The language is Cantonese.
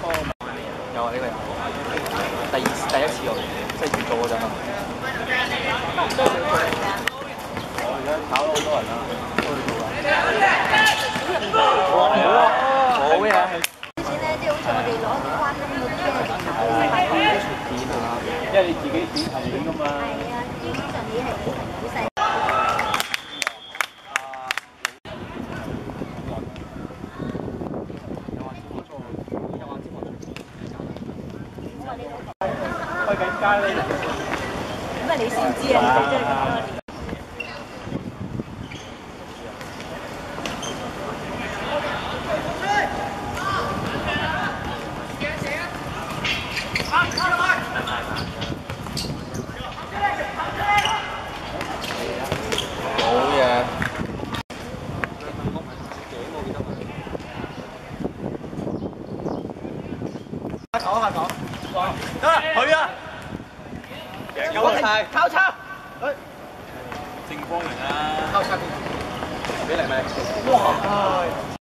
有啊，呢個有。第一次我即係遇到嗰陣啊。我而家炒咗好多人啦，都去做啦。好嘢！ 以前咧，即係好似我哋攞啲關公嗰啲咧， 片啊，因為你自己剪頭片噶嘛。 係啊，基本上你係好細。 開緊街咧， 咁啊，你先知啊，你真係咁多年。 好嘢！講下講，得啦，佢啊，贏咗晒，交叉，正方形啊，交叉邊，俾黎咪，哇！